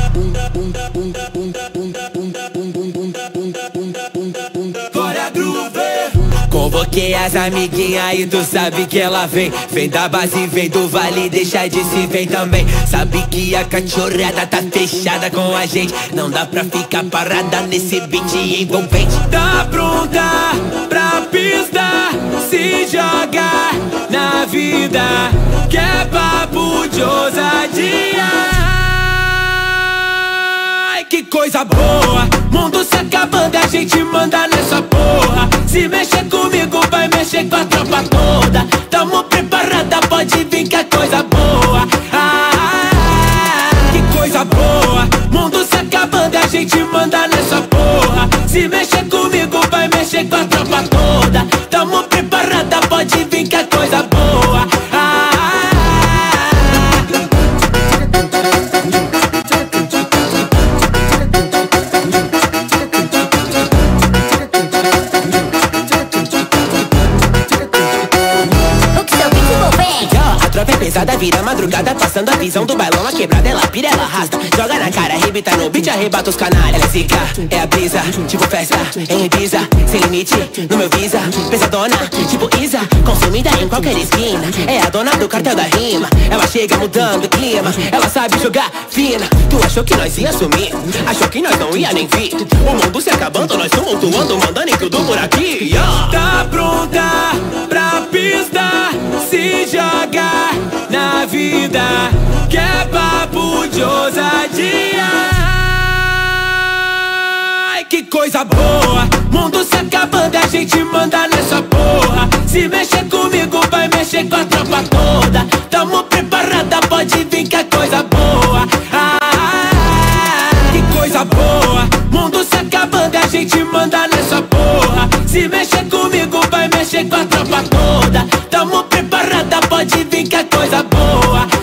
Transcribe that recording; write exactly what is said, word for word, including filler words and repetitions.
Bora groove. Convoquei as amiguinhas e tu sabe que ela vem. Vem da base, vem do vale, deixa de se vem também. Sabe que a cachorrada tá fechada com a gente. Não dá pra ficar parada nesse beat envolvente. Tá pronta pra pista, se joga na vida, que é papo de ousadia. Ai, que coisa boa, mundo se acabando e a gente manda nessa porra. Se mexer comigo vai mexer com a tropa toda. Tamo preparada, pode vir que é coisa boa. Ah, que coisa boa, mundo se acabando e a gente manda nessa porra. Se mexer comigo vai mexer com a tropa toda. Tamo preparada, pode vir que é coisa boa. Ah, tropa é pesada, vira madrugada, passando a visão do bailão. A quebrada ela pira, ela arrasta, joga na cara, arrebita no beat, arrebata os canalhas. Ela é zica, é a brisa, tipo festa em Ibiza, sem limite no meu visa. Pesadona, tipo Isa, consumida em qualquer esquina. É a dona do cartel da rima, ela chega mudando o clima. Ela sabe jogar fina, tu achou que nós ia sumir, achou que nós não ia nem vir. O mundo se acabando, nós tumultuando, mandando em tudo por aqui. Yeah. Tá pronta pra pista, se joga na vida, que é papo de ousadia. Ai, que coisa boa, mundo se acabando e a gente manda nessa porra. Se mexer comigo vai mexer com a tropa toda. Tamo preparada, pode vir que é coisa boa. Ah, que coisa boa, mundo se acabando e a gente manda nessa porra. Se mexer comigo vai mexer com a tropa toda. Tamo preparada, pode vir que é coisa boa.